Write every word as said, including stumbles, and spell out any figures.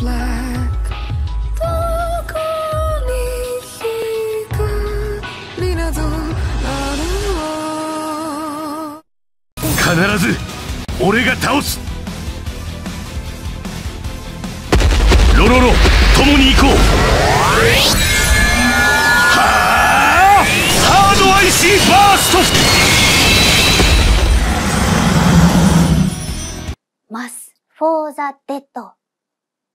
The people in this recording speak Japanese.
必ず俺が倒す。ロロロ、共に行こう。はあ、ハードアイシーバースト。 マス・フォー・ザ・デッド。